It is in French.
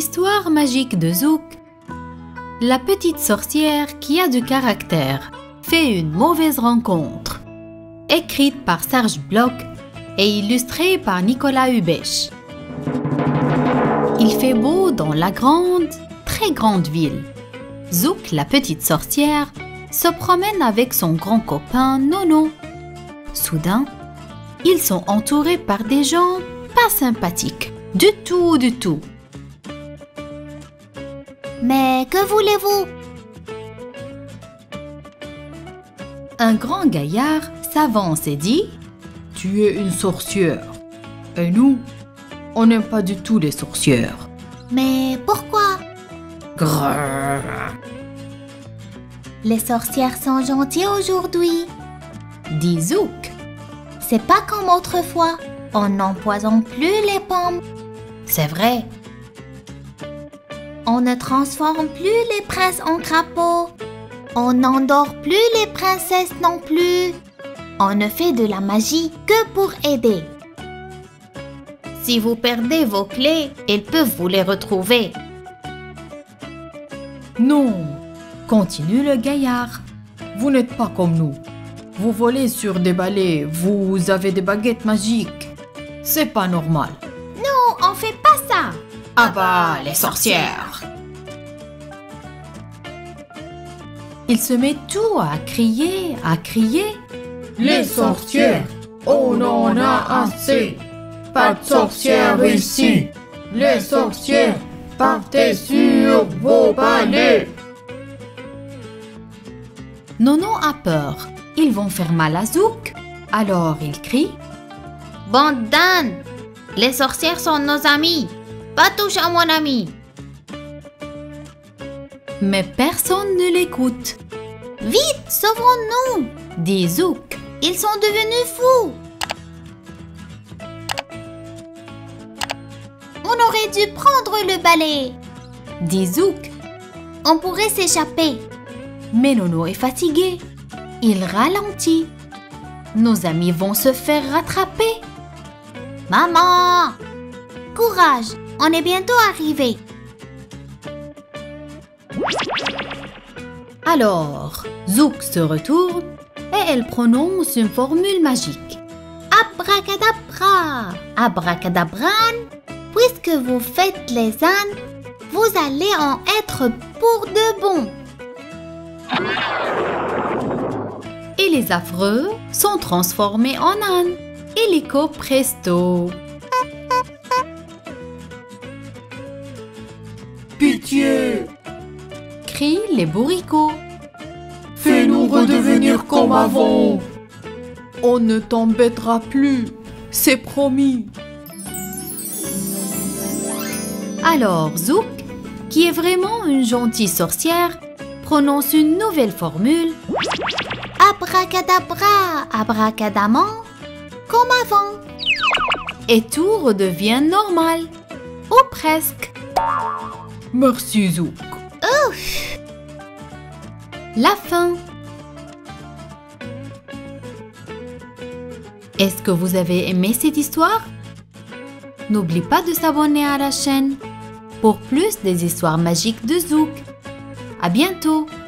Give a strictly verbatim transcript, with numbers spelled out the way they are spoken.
L'histoire magique de Zouk. La petite sorcière qui a du caractère fait une mauvaise rencontre. Écrite par Serge Bloch et illustrée par Nicolas Hubèche. Il fait beau dans la grande, très grande ville. Zouk, la petite sorcière, se promène avec son grand copain Nono. Soudain, ils sont entourés par des gens pas sympathiques. Du tout, du tout. Mais que voulez-vous? Un grand gaillard s'avance et dit « Tu es une sorcière. Et nous, on n'aime pas du tout les sorcières. » Mais pourquoi? Grrr. Les sorcières sont gentilles aujourd'hui, dit Zouk. C'est pas comme autrefois. On n'empoisonne plus les pommes. C'est vrai. On ne transforme plus les princes en crapauds. On n'endort plus les princesses non plus. On ne fait de la magie que pour aider. Si vous perdez vos clés, ils peuvent vous les retrouver. Non, continue le gaillard. Vous n'êtes pas comme nous. Vous volez sur des balais, vous avez des baguettes magiques. C'est pas normal. Non, on fait pas ça. Ah bah, les sorcières! Il se met tout à crier, à crier. Les sorcières, on en a assez. Pas de sorcières ici. Les sorcières, partez sur vos balais. Nono a peur. Ils vont faire mal à Zouk. Alors il crie. Bande d'ânes, les sorcières sont nos amies. Pas touche à mon ami. Mais personne ne l'écoute. Vite, sauvons-nous, dit Zouk. Ils sont devenus fous. On aurait dû prendre le balai, dit Zouk. On pourrait s'échapper. Mais Nono est fatigué. Il ralentit. Nos amis vont se faire rattraper. Maman! Courage, on est bientôt arrivé. Alors, Zouk se retourne et elle prononce une formule magique. Abracadabra! Abracadabran! Puisque vous faites les ânes, vous allez en être pour de bon. Et les affreux sont transformés en ânes. Illico presto. Pitié! Crient les bourricots. Fais-nous redevenir comme avant. On ne t'embêtera plus, c'est promis. Alors Zouk, qui est vraiment une gentille sorcière, prononce une nouvelle formule. Abracadabra, abracadaman, comme avant. Et tout redevient normal. Ou presque. Merci Zouk. Ouf! La fin. Est-ce que vous avez aimé cette histoire? N'oublie pas de s'abonner à la chaîne pour plus des histoires magiques de Zouk. À bientôt!